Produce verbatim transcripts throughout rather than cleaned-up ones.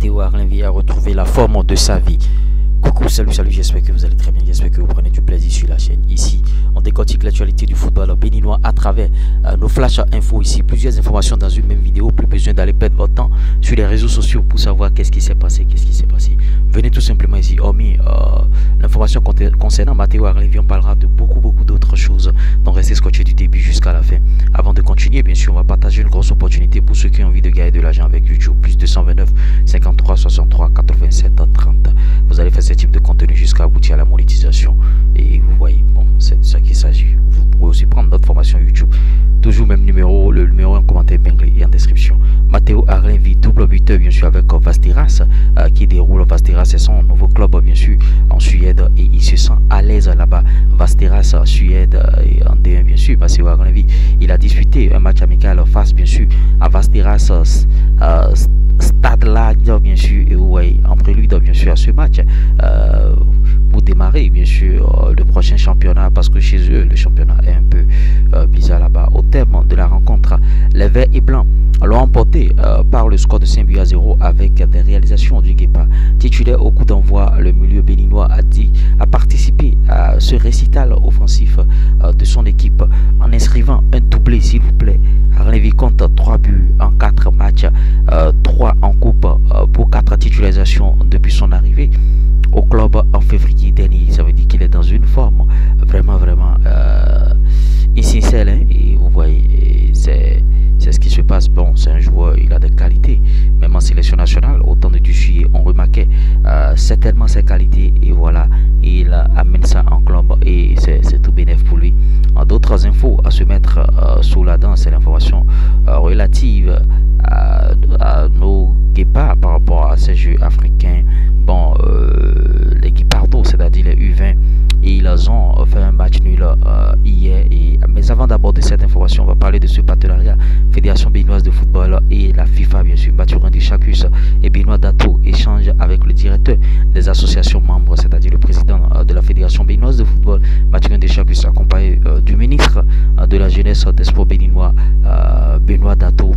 Matteo Arlinvi a retrouvé la forme de sa vie. Coucou, salut, salut, j'espère que vous allez très bien, j'espère que vous prenez du plaisir sur la chaîne. Ici, on décortique l'actualité du football béninois à travers euh, nos flash infos ici. Plusieurs informations dans une même vidéo, plus besoin d'aller perdre votre temps sur les réseaux sociaux pour savoir qu'est-ce qui s'est passé, qu'est-ce qui s'est passé. Venez tout simplement ici, hormis euh, l'information concernant Matteo Arlinvi, on parlera de beaucoup, beaucoup d'autres choses. Donc restez scotché du début jusqu'à la fin. Avant de continuer, bien sûr, on va partager une grosse opportunité pour ceux qui ont envie de gagner de l'argent avec YouTube. Plus deux cent vingt-neuf, cinquante-trois, soixante-trois, quatre-vingt-sept, trente. Vous allez faire ce type de contenu jusqu'à aboutir à la monétisation. Et vous voyez, bon, c'est de ça qu'il s'agit. Vous pouvez aussi prendre notre formation YouTube. Toujours même numéro, le numéro en commentaire épinglé et en description. Matteo Arlinvi, double buteur bien sûr avec Västerås, euh, qui déroule Västerås, c'est son nouveau club bien sûr en Suède et il se sent à l'aise là-bas. Västerås, Suède et en D un bien sûr. Matteo Arlinvi, il a disputé un match amical face bien sûr à Västerås, euh, Stade Lager bien sûr, et ouais, en prélude bien sûr à ce match euh, pour démarrer bien sûr euh, le prochain championnat, parce que chez eux le championnat est un peu euh, bizarre là-bas. Au terme de la rencontre, les verts et blancs l'ont emporté euh, par le score de cinq buts à zéro avec des réalisations du Guépa. Titulaire au coup d'envoi, le milieu béninois a dit a participé à ce récital offensif euh, de son équipe en inscrivant un doublé, s'il vous plaît. Arlinvi compte trois buts en quatre matchs, euh, trois en coupe euh, pour quatre titularisations depuis son arrivée au club en février dernier. Ça veut dire qu'il est dans une forme vraiment vraiment euh, essentielle, hein? Et vous voyez, c'est c'est ce qui se passe. Bon, c'est un joueur, il a des qualités, même en sélection nationale, autant de juillet, on remarquait euh, certainement ses qualités, et voilà, il amène ça en club et c'est tout bénéf pour lui. D'autres infos à se mettre euh, sous la dent, c'est l'information euh, relative à, à nos guépards par rapport à ces jeux africains. Bon, euh, les guépardos, c'est-à-dire les U vingt, et ils ont fait un match nul euh, hier. Et, mais avant d'aborder cette information, on va parler de ce partenariat Fédération béninoise de football et la FIFA, bien sûr. Mathurin Deschacus et Benoît Dato échangent avec le directeur des associations membres, c'est-à-dire le président euh, de la Fédération béninoise de football, Mathurin Deschacus, accompagné euh, du ministre euh, de la jeunesse des sports béninois, euh, Benoît Dato.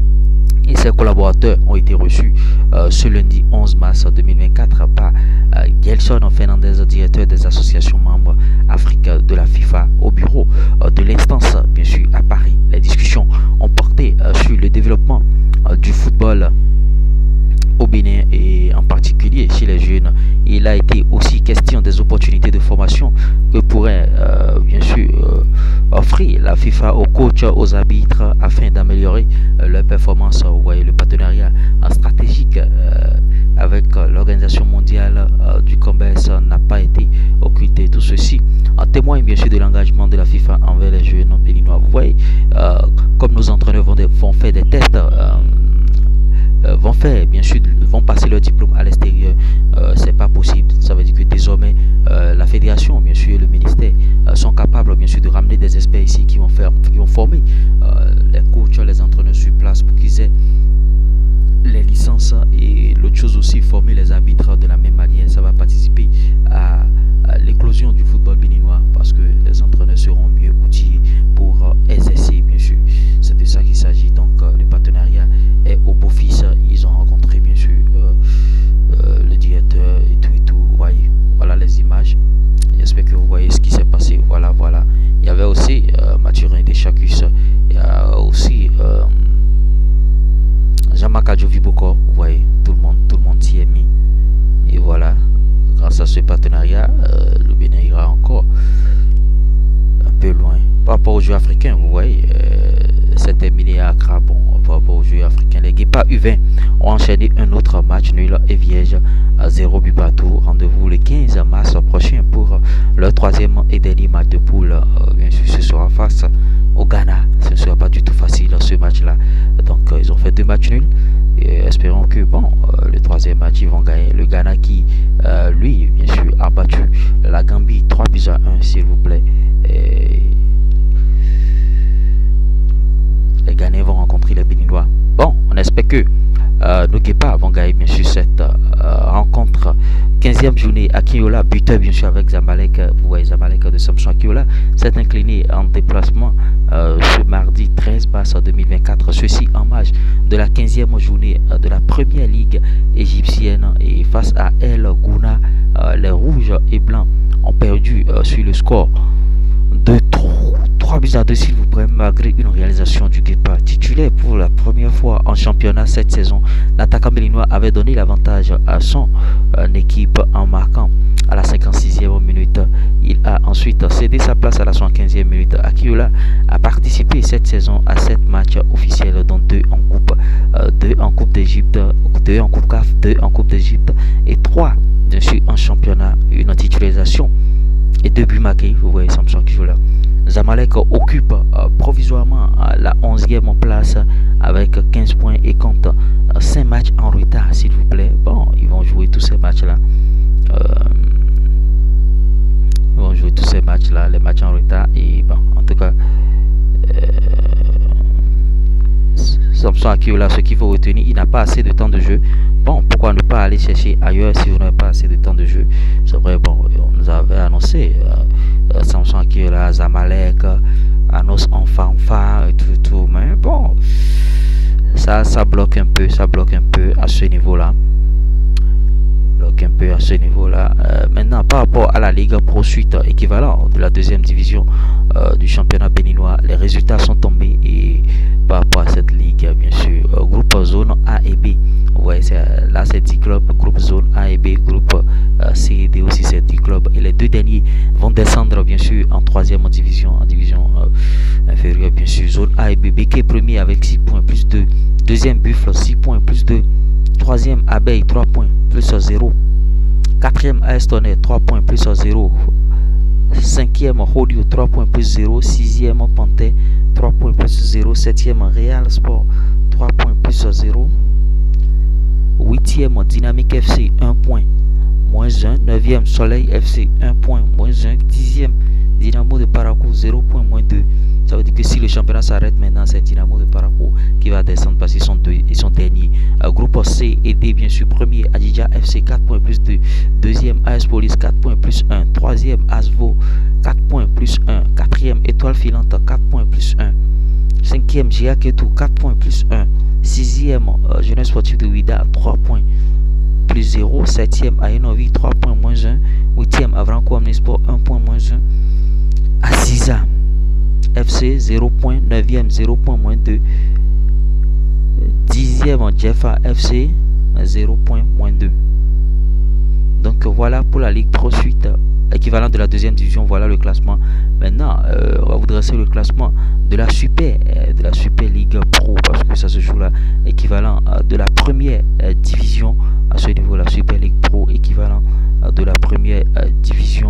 Et ses collaborateurs ont été reçus euh, ce lundi onze mars deux mille vingt-quatre par euh, Gelson Fernandez, directeur des associations membres Afrique de la FIFA, au bureau euh, de l'instance, bien sûr, à Paris. Les discussions ont porté euh, sur le développement euh, du football au Bénin et en particulier chez les jeunes. Il a été aussi question des opportunités de formation que pourrait euh, bien sûr euh, offrir la FIFA aux coachs, aux arbitres, afin d'améliorer euh, leur performance. Vous voyez, le partenariat stratégique euh, avec euh, l'organisation mondiale euh, du commerce n'a pas été occulté. Tout ceci en témoigne bien sûr de l'engagement de la FIFA envers les jeunes béninois. Vous voyez, euh, comme nos entraîneurs vont, des, vont faire des tests, euh, Euh, vont faire bien sûr vont passer leur diplôme à l'extérieur, euh, c'est pas possible. Ça veut dire que désormais euh, la fédération bien sûr et le ministère euh, sont capables bien sûr de ramener des experts ici qui vont faire qui vont former euh, les coachs, les entraîneurs sur place pour qu'ils aient les licences, et l'autre chose aussi, former les arbitres de la même manière. Ça va participer à, à l'éclosion du football béninois, parce que les entraîneurs seront mieux outillés pour euh, exercer bien sûr. C'est de ça qu'il s'agit. Donc euh, le partenariat est au beau fils. Ils ont rencontré bien sûr euh, euh, le directeur et tout et tout. Vous voyez, voilà les images. J'espère que vous voyez ce qui s'est passé. Voilà, voilà. Il y avait aussi euh, Mathurin Deschacus. Il y a aussi euh, Jean-Marc Adjoviboko. Vous voyez, tout le monde, tout le monde s'y est mis. Et voilà, grâce à ce partenariat, euh, le Bénin ira encore un peu loin. Par rapport aux jeux africains, vous voyez, euh, c'est terminé à Accra. Bon, par rapport aux jeux africains, les Guépards U vingt ont enchaîné un autre match nul et vierge à zéro but partout. Rendez-vous le quinze mars prochain pour leur troisième et dernier match de poule. Euh, bien sûr, ce sera face au Ghana. Ce ne sera pas du tout facile ce match-là. Donc, euh, ils ont fait deux matchs nuls. Et espérons que, bon, euh, le troisième match, ils vont gagner. Le Ghana qui, euh, lui, bien sûr, a battu la Gambie trois buts à un, s'il vous plaît. Et les Ghanais vont rencontrer les Béninois. Bon, on espère que euh, nos Guépards vont gagner bien sûr cette euh, rencontre. quinzième journée, Akinola, buteur bien sûr avec Zamalek. Vous voyez Zamalek de Samson Akinola s'est incliné en déplacement euh, ce mardi treize mars deux mille vingt-quatre. Ceci en marge de la quinzième journée euh, de la première ligue égyptienne. Et face à El Gouna, euh, les rouges et blancs ont perdu euh, sur le score de trois buts à deux s'il vous plaît, malgré une réalisation du Guépard. Titulaire pour la première fois en championnat cette saison, l'attaquant béninois avait donné l'avantage à son euh, équipe en marquant à la cinquante-sixième minute. Il a ensuite cédé sa place à la soixante-quinzième minute. Akinola a participé cette saison à sept matchs officiels, dont deux en coupe, euh, deux en coupe d'Égypte, deux en coupe C A F, deux en coupe d'Égypte et trois bien sûr en championnat. Une titularisation et deux buts marqués. Vous voyez Samson qui joue là. Zamalek occupe euh, provisoirement euh, la onzième place avec quinze points et compte euh, cinq matchs en retard s'il vous plaît. Bon, ils vont jouer tous ces matchs là. Euh, ils vont jouer tous ces matchs là, les matchs en retard. Et bon, en tout cas, euh, Samson Akinola, ce qu'il faut retenir, il n'a pas assez de temps de jeu. Bon, pourquoi ne pas aller chercher ailleurs si vous n'avez pas assez de temps de jeu? C'est vrai, bon, on nous avait annoncé euh, euh, Samson Akinola, Zamalek, Anos Enfanfa et tout, tout, mais bon, ça, ça bloque un peu, ça bloque un peu à ce niveau-là. Bloque un peu à ce niveau-là. Euh, maintenant, par rapport à la Ligue Pro Suite équivalent de la deuxième division euh, du championnat béninois, les résultats sont tombés et par rapport à cette ligue, bien sûr, euh, groupe zone A et B. Vous voyez, là c'est dix clubs, groupe zone A et B, groupe euh, C et D aussi c'est dix clubs. Et les deux derniers vont descendre bien sûr en troisième division, en division euh, inférieure bien sûr. Zone A et B, B qui est premier avec six points plus deux. Deuxième Buffle, six points plus deux. Troisième Abeille, trois points plus zéro. Quatrième A S Tonnerre, trois points plus zéro. Cinquième Hollywood, trois points plus zéro. Sixième Panthère, trois points plus zéro. Septième Real Sport, trois points plus zéro. Huitième Dynamique F C, un point moins un. Neuvième Soleil F C, un point moins un. Dixième Dynamo de Parakou, zéro point moins deux. Ça veut dire que si le championnat s'arrête maintenant, c'est Dynamo de Parakou qui va descendre parce qu'ils sont, deux, ils sont derniers. Euh, groupe C et D, bien sûr. Premier Adidja F C, quatre points plus deux. Deuxième A S Police, quatre points plus un. Troisième Asvo, quatre points plus un. Quatrième Étoile Filante, quatre points plus un. Cinquième Giaketou, quatre points plus un. Sixième euh, Jeunesse Sportive de Ouida, trois points plus zéro. Septième Aenovi, trois points moins un. Huitième Avranco Omnisport, un point moins un. Aziza F C, zéro point. Neuvième, zéro point moins deux. Dixième Jeffa F C, zéro point moins deux. Donc voilà pour la Ligue Pro Suite, équivalent de la deuxième division. Voilà le classement. Maintenant, euh, on va vous dresser le classement de la Super, euh, de la Super Ligue Pro, parce que ça se joue là, équivalent euh, de la première euh, division à ce niveau. La Super Ligue Pro, équivalent euh, de la première euh, division.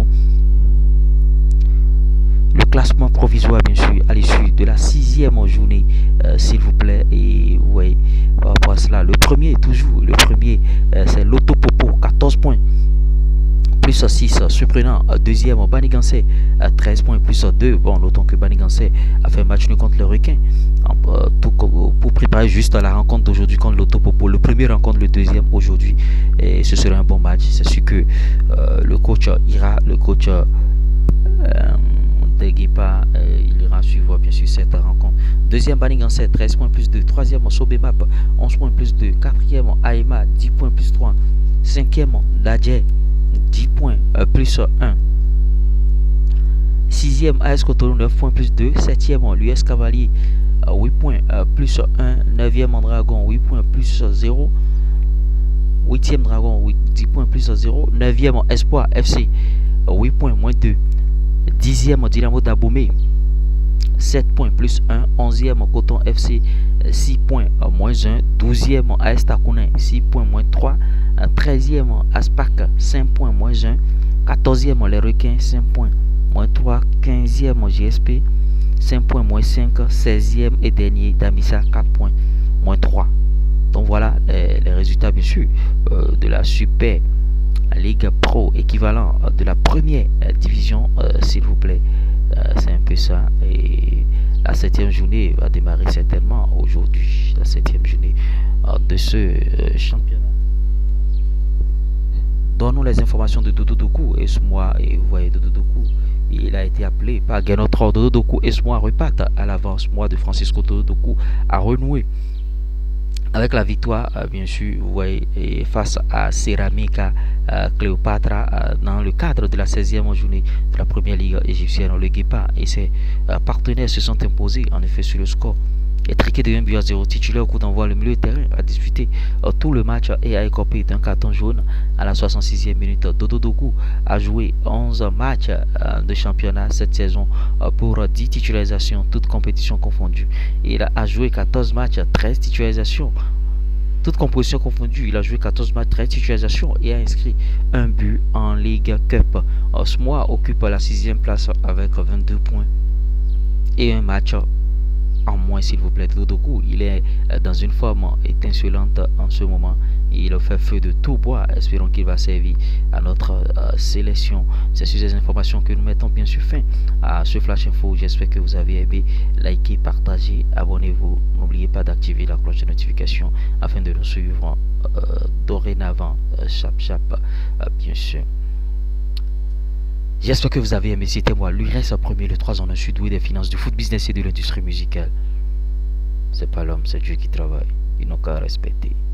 Le classement provisoire, bien sûr, à l'issue de la sixième journée, euh, s'il vous plaît. Et vous voyez, par rapport à cela, le premier, toujours, le premier, euh, c'est Loto Popo, quatorze points, plus six, surprenant. Deuxième, Banigansé, treize points, plus deux. Bon, notons que Banigansé a fait un match nul contre le Requin, euh, tout, pour préparer juste la rencontre d'aujourd'hui contre Loto Popo. Le premier rencontre, le deuxième aujourd'hui, et ce sera un bon match. C'est sûr que euh, le coach ira, le coach... Euh, des Guépards, euh, il ira suivre bien sûr cette rencontre. Deuxième Banigansé, treize points plus deux. Troisième Sobemap, onze points plus deux. Quatrième Aïma, dix points plus trois. Cinquième Dadje, dix points euh, plus un. Sixième A S Cotonou, neuf points plus deux. Septième l'U S Cavalier, euh, huit points euh, plus un. Neuvième Dragon, huit points plus zéro. Huitième Dragon, dix points plus zéro. Neuvième Espoir F C, euh, huit points moins deux. Dixième Dynamo d'Abomey, sept points plus un. Onzième Coton F C, six points moins un. Douzième A S Takounin, six points moins trois. Treizième Aspac, cinq points moins un. Quatorzième Les Requins, cinq points moins trois. Quinzième G S P, cinq points moins cinq. Seizième et dernier Damissa, quatre points moins trois. Donc voilà les, les résultats bien sûr euh, de la Super Ligue Pro, équivalent de la première division, euh, s'il vous plaît. Euh, c'est un peu ça. Et la septième journée va démarrer certainement aujourd'hui. La septième journée de ce championnat. Donnons les informations de Dodo Doku et ce mois, et vous voyez Dodo Doku, il a été appelé par Genotro. Dodo Doku et ce mois repartent à l'avance. Mois de Francisco Dodo Doku a renoué avec la victoire, bien sûr, vous voyez, face à Ceramica Cléopatra dans le cadre de la seizième journée de la première ligue égyptienne. Le Guépa et ses partenaires se sont imposés en effet sur le score. Et triqué de un but à zéro, titulaire au coup d'envoi, le milieu de terrain a disputé euh, tout le match et a écopé d'un carton jaune à la soixante-sixième minute. Dodo Doku a joué onze matchs euh, de championnat cette saison euh, pour dix titularisations, toutes compétitions confondues. Et il a joué quatorze matchs, treize titularisations, toutes compositions confondues. Il a joué quatorze matchs, treize titularisations et a inscrit un but en Ligue Cup. Euh, ce mois occupe la sixième place avec vingt-deux points et un match en moins, s'il vous plaît. Dodo Doku, il est dans une forme étincelante en ce moment. Il fait feu de tout bois. Espérons qu'il va servir à notre euh, sélection. C'est sur ces informations que nous mettons bien sûr fin à ce Flash Info. J'espère que vous avez aimé. Likez, partagez, abonnez-vous. N'oubliez pas d'activer la cloche de notification afin de nous suivre euh, dorénavant. Euh, chap chap, euh, bien sûr. J'espère que vous avez aimé. C'était moi, l'U R S premier, le trois en un sud-ouest des finances, du foot business et de l'industrie musicale. C'est pas l'homme, c'est Dieu qui travaille. Ils n'ont qu'à respecter.